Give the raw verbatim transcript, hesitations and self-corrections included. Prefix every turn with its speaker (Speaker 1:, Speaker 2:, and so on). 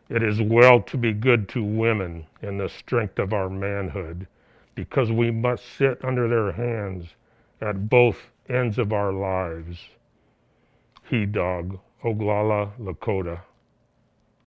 Speaker 1: It is well to be good to women in the strength of our manhood, because we must sit under their hands at both ends of our lives. He Dog, Oglala, Lakota.